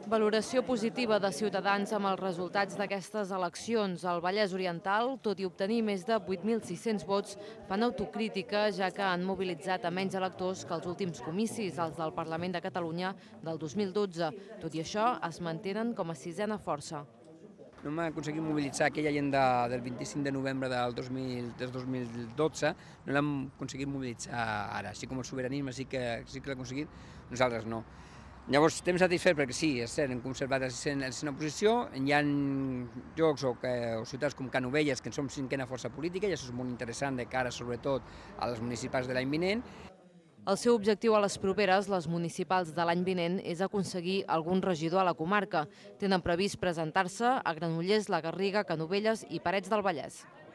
Valoració positiva de Ciutadans amb els resultats d'aquestes eleccions. Al Vallès Oriental, tot i obtenir més de 8.600 vots, fan autocrítica, ja que han mobilitzat a menys electors que els últims comicis, els del Parlament de Catalunya del 2012. Tot i això, es mantenen com a sisena força. No hem aconseguit mobilitzar aquella gent del 25 de novembre del 2012, no l'hem aconseguit mobilitzar ara, així com el sobiranisme sí que l'ha aconseguit, nosaltres no. Llavors, estem satisfets perquè sí, és cert, hem conservat la sisena posició, hi ha llocs o ciutats com Canovelles que som cinquena força política i això és molt interessant de cara sobretot a les municipals de l'any vinent. El seu objectiu a les properes, les municipals de l'any vinent, és aconseguir algun regidor a la comarca. Tenen previst presentar-se a Granollers, la Garriga, Canovelles i Parets del Vallès.